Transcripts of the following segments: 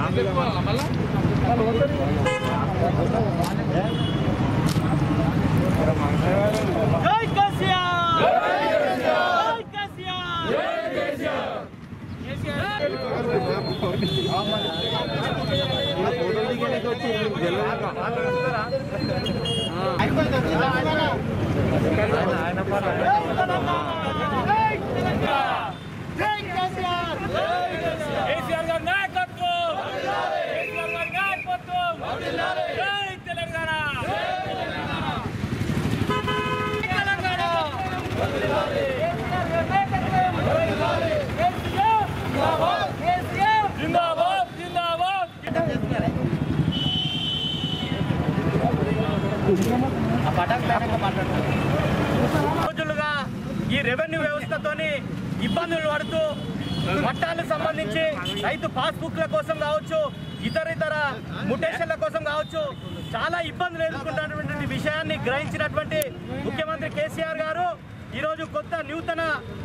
రోజులుగా ఈ రెవెన్యూ వ్యవస్థతోని ఇబ్బందులు పడుతూ పట్టాలకు సంబంధించి రైతు పాస్బుక్ల కోసం కావచ్చు, ఇతర ముటేషన్ల కోసం కావచ్చు, చాలా ఇబ్బందులు ఎదుర్కొంటున్నటువంటి విషయాన్ని గ్రహించినటువంటి ముఖ్యమంత్రి కేసీఆర్ గారు ఈరోజు కొత్త నూతన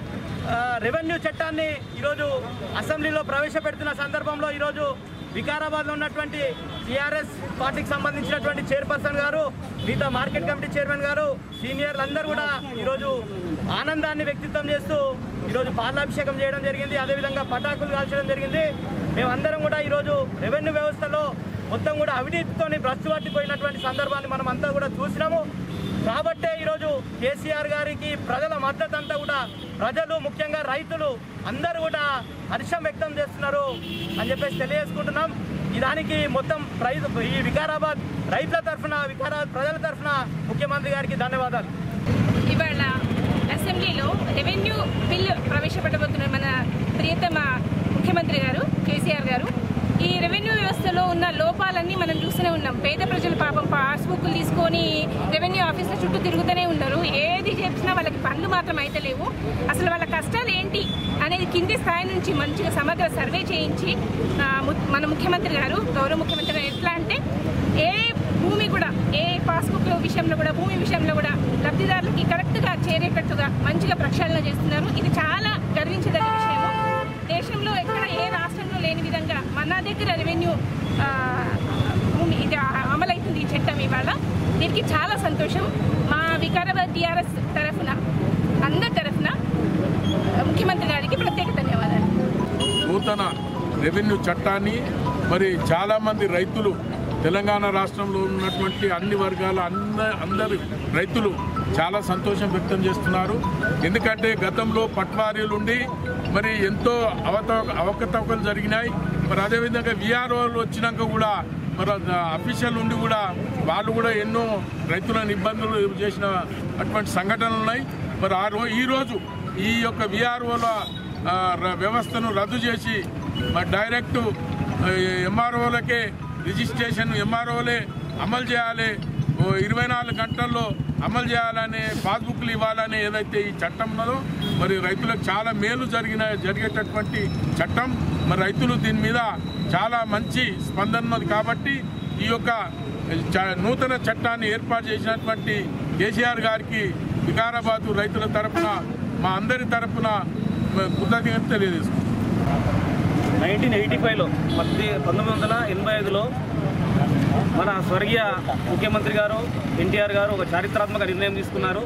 రెవెన్యూ చట్టాన్ని ఈరోజు అసెంబ్లీలో ప్రవేశపెడుతున్న సందర్భంలో ఈరోజు వికారాబాద్లో ఉన్నటువంటి టీఆర్ఎస్ పార్టీకి సంబంధించినటువంటి చైర్పర్సన్ గారు, మిగతా మార్కెట్ కమిటీ చైర్మన్ గారు, సీనియర్లు అందరూ కూడా ఈరోజు ఆనందాన్ని వ్యక్తిత్వం చేస్తూ ఈరోజు పాలాభిషేకం చేయడం జరిగింది. అదేవిధంగా పటాకులు కాల్చడం జరిగింది. మేమందరం కూడా ఈరోజు రెవెన్యూ వ్యవస్థలో మొత్తం కూడా అవినీతితోని భ్రష్టు పట్టిపోయినటువంటి సందర్భాన్ని మనం అంతా కూడా చూసినాము. కాబట్టే ఈరోజు కేసీఆర్ గారికి ప్రజల మద్దతు అంతా కూడా ప్రజలు, ముఖ్యంగా రైతులు అందరూ కూడా హర్షం వ్యక్తం చేస్తున్నారు అని చెప్పేసి తెలియజేసుకుంటున్నాం. దానికి మొత్తం ఈ వికారాబాద్ రైతుల తరఫున, వికారాబాద్ ప్రజల తరఫున ముఖ్యమంత్రి గారికి ధన్యవాదాలు. ఇవాళ అసెంబ్లీలో రెవెన్యూ బిల్ ప్రవేశపెట్టబోతున్న మన ప్రియతమ ముఖ్యమంత్రి గారు కేసీఆర్ గారు ఈ రెవెన్యూ వ్యవస్థలో ఉన్న లోపాలన్నీ మనం చూస్తూనే ఉన్నాం. పేద ప్రజలు పాపం పాస్బుక్లు తీసుకొని రెవెన్యూ ఆఫీసుల చుట్టూ తిరుగుతూనే ఉన్నారు. ఏది చేసినా వాళ్ళకి పనులు మాత్రం అయితే లేవు. అసలు వాళ్ళ కష్టాలు ఏంటి అనేది కింది స్థాయి నుంచి మంచిగా సమగ్ర సర్వే చేయించి మన ముఖ్యమంత్రి గారు, గౌరవ ముఖ్యమంత్రి గారు ఎట్లా అంటే ఏ భూమి కూడా, ఏ పాస్బుక్ విషయంలో కూడా, భూమి విషయంలో కూడా లబ్ధిదారులకి కరెక్ట్గా చేరేటట్టుగా మంచిగా ప్రక్షాళన చేస్తున్నారు. ఇది చాలా గర్వించదగ్గ విషయము. దేశంలో ఎక్కడ ఏ రాష్ట్రంలో లేని విధంగా మన దగ్గర రెవెన్యూ ఇది అమలవుతుంది ఈ చట్టం ఇవాళ. దీనికి చాలా సంతోషం. మా వికారాబాద్ టీఆర్ఎస్ తరఫున, అందరి తరఫున ముఖ్యమంత్రి గారికి ప్రత్యేక ధన్యవాదాలు. నూతన రెవెన్యూ చట్టాన్ని మరి చాలామంది రైతులు, తెలంగాణ రాష్ట్రంలో ఉన్నటువంటి అన్ని వర్గాల అందరి రైతులు చాలా సంతోషం వ్యక్తం చేస్తున్నారు. ఎందుకంటే గతంలో పట్వారీలుండి మరి ఎంతో అవకతవకలు జరిగినాయి. మరి అదేవిధంగా విఆర్ఓలు వచ్చినాక కూడా మరి అఫీషియల్ ఉండి కూడా వాళ్ళు కూడా ఎన్నో రైతులను ఇబ్బందులు చేసిన అటువంటి సంఘటనలు ఉన్నాయి. మరి ఈరోజు ఈ యొక్క విఆర్ఓల వ్యవస్థను రద్దు చేసి మరి డైరెక్టు ఎంఆర్ఓలకే రిజిస్ట్రేషన్, ఎంఆర్ఓలే అమలు చేయాలి, 24 గంటల్లో అమలు చేయాలని, పాస్బుక్లు ఇవ్వాలని ఏదైతే ఈ చట్టం ఉన్నదో మరి రైతులకు చాలా మేలు జరిగేటటువంటి చట్టం. మరి రైతులు దీని మీద చాలా మంచి స్పందన ఉన్నది. కాబట్టి ఈ యొక్క నూతన చట్టాన్ని ఏర్పాటు చేసినటువంటి కేసీఆర్ గారికి వికారాబాదు రైతుల తరఫున, మా అందరి తరఫున కృతజ్ఞత తెలియజేస్తున్నాం. 1985లో 1985లో మన స్వర్గీయ ముఖ్యమంత్రి గారు ఎన్టీఆర్ గారు ఒక చారిత్రాత్మక నిర్ణయం తీసుకున్నారు.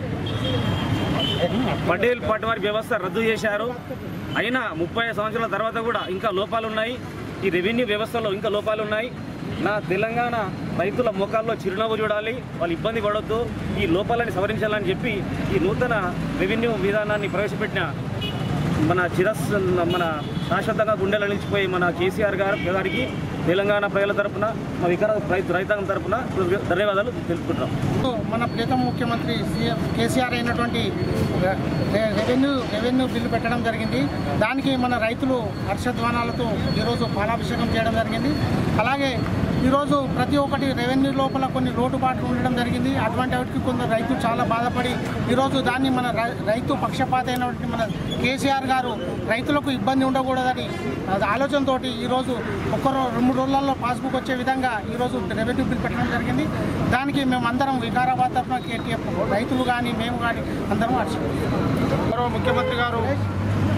పటేల్ పట్వారీ వ్యవస్థ రద్దు చేశారు. అయినా 30 సంవత్సరాల తర్వాత కూడా ఇంకా లోపాలు ఉన్నాయి. ఈ రెవెన్యూ వ్యవస్థలో ఇంకా లోపాలు ఉన్నాయి. నా తెలంగాణ రైతుల ముఖాల్లో చిరునవ్వు చూడాలి, వాళ్ళు ఇబ్బంది పడొద్దు, ఈ లోపాలని సవరించాలని చెప్పి ఈ నూతన రెవెన్యూ విధానాన్ని ప్రవేశపెట్టిన మన శాశ్వతంగా గుండెలు నిలిచిపోయి మన కేసీఆర్ గారికి తెలంగాణ ప్రజల తరఫున, మా వికారాబాద్ రైతాంగం తరఫున ధన్యవాదాలు తెలుపుకుంటున్నాం. మన ప్రియతమ ముఖ్యమంత్రి కేసీఆర్ అయినటువంటి రెవెన్యూ బిల్లు పెట్టడం జరిగింది. దానికి మన రైతులు హర్షధ్వానాలతో ఈరోజు పాలాభిషేకం చేయడం జరిగింది. అలాగే ఈరోజు ప్రతి ఒక్కటి రెవెన్యూ లోపల కొన్ని లోటుపాట్లు ఉండడం జరిగింది. అటువంటి వాటికి కొందరు రైతులు చాలా బాధపడి ఈరోజు దాన్ని మన రైతు పక్షపాత అయినటువంటి మన కేసీఆర్ గారు రైతులకు ఇబ్బంది ఉండకూడదని ఆలోచనతో ఈరోజు 2-3 రోజులలో పాస్బుక్ వచ్చే విధంగా ఈరోజు రెవెన్యూ బిల్ పెట్టడం జరిగింది. దానికి మేము అందరం వికారాబాద్ తరఫున రైతులు కానీ మేము కానీ అందరం హర్షిస్తున్నాం. ముఖ్యమంత్రి గారు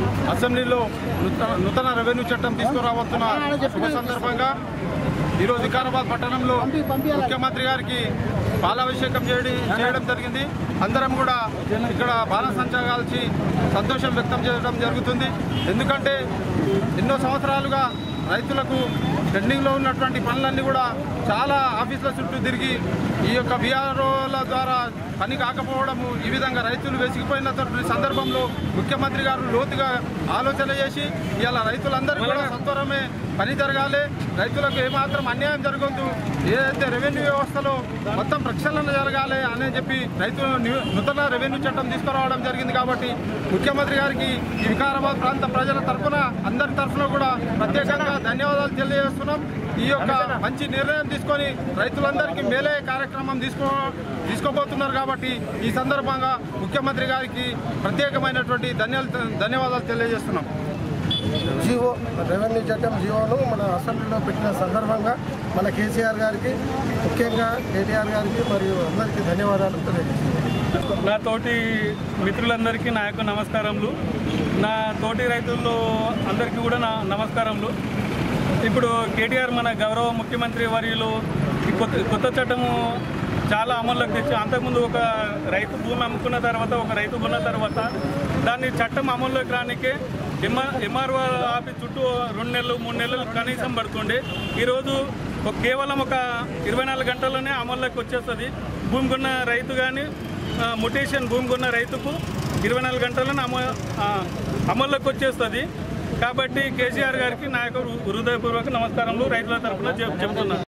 అసెంబ్లీలో నూతన రెవెన్యూ చట్టం తీసుకురాబోతున్న శుభ సందర్భంగా ఈరోజు వికారాబాద్ పట్టణంలో ముఖ్యమంత్రి గారికి పాలాభిషేకం చేయడం జరిగింది. అందరం కూడా ఇక్కడ బాణసంచా కాల్చి సంతోషం వ్యక్తం చేయడం జరుగుతుంది. ఎందుకంటే ఎన్నో సంవత్సరాలుగా రైతులకు పెండింగ్లో ఉన్నటువంటి పనులన్నీ కూడా చాలా ఆఫీసుల చుట్టూ తిరిగి ఈ యొక్క విఆర్ఓల ద్వారా పని కాకపోవడము, ఈ విధంగా రైతులు వెసిగిపోయినటువంటి సందర్భంలో ముఖ్యమంత్రి గారు లోతుగా ఆలోచన చేసి ఇలా రైతులందరూ కూడా సత్వరమే పని జరగాలి, రైతులకు ఏమాత్రం అన్యాయం జరగద్దు, ఏదైతే రెవెన్యూ వ్యవస్థలో మొత్తం ప్రక్షాళన జరగాలి అని చెప్పి నూతన రెవెన్యూ చట్టం తీసుకురావడం జరిగింది. కాబట్టి ముఖ్యమంత్రి గారికి ఈ వికారాబాద్ ప్రాంత ప్రజల తరఫున అందరి తరఫున కూడా ప్రత్యేకంగా ధన్యవాదాలు తెలియజేస్తున్నాం. ఈ యొక్క మంచి నిర్ణయం తీసుకొని రైతులందరికీ మేలే కార్యక్రమం తీసుకోబోతున్నారు. కాబట్టి ఈ సందర్భంగా ముఖ్యమంత్రి గారికి ప్రత్యేకమైనటువంటి ధన్యవాదాలు తెలియజేస్తున్నాం. జీవో రెవెన్యూ చట్టం జీవోను మన అసెంబ్లీలో పెట్టిన సందర్భంగా మన కేసీఆర్ గారికి, ముఖ్యంగా కేటీఆర్ గారికి మరియు అందరికీ ధన్యవాదాలు తెలియజేస్తున్నాను. నా తోటి మిత్రులందరికీ నా యొక్క నమస్కారములు. నా తోటి రైతుల్లో అందరికీ కూడా నా నమస్కారములు. ఇప్పుడు కేటీఆర్ మన గౌరవ ముఖ్యమంత్రి వర్యులు ఈ కొత్త చట్టము చాలా అమల్లోకి తెచ్చి, అంతకుముందు ఒక రైతు భూమి అమ్ముకున్న తర్వాత, ఒక రైతు కొన్న తర్వాత దాన్ని చట్టం అమల్లోకి రానికే ఎంఆర్ఓ ఆఫీస్ చుట్టూ 2 నెలలు 3 నెలలు కనీసం పడుతుండే. ఈరోజు కేవలం ఒక 24 గంటల్లోనే అమల్లోకి వచ్చేస్తుంది. భూమి కొన్న రైతు కానీ ముటేషన్ భూమి కొన్న రైతుకు 24 గంటల్లోనే అమల్లోకి వచ్చేస్తుంది. కాబట్టి కేసీఆర్ గారికి నా యొక్క హృదయపూర్వక నమస్కారములు రైతుల తరఫున చెప్తున్నాను.